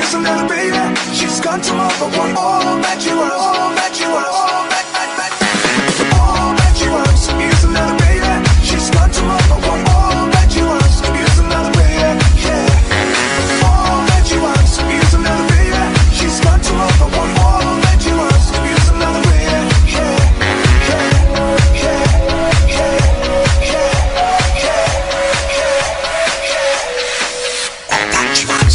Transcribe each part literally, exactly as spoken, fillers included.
Here's another baby. She's gone tomorrow. Want all that you want, all that you want, all that, that, that, that. All that you want. Here's another baby. She's gone tomorrow. Want all that you want. Here's another baby. Yeah. All that you want. Here's another baby. She's gone tomorrow. Want all that you want. Here's another baby. Yeah. Yeah. Yeah. Yeah. Yeah. Yeah. Yeah. Yeah. All that you want.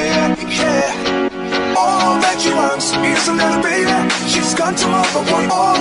Here's another baby. She's gone tomorrow. Want all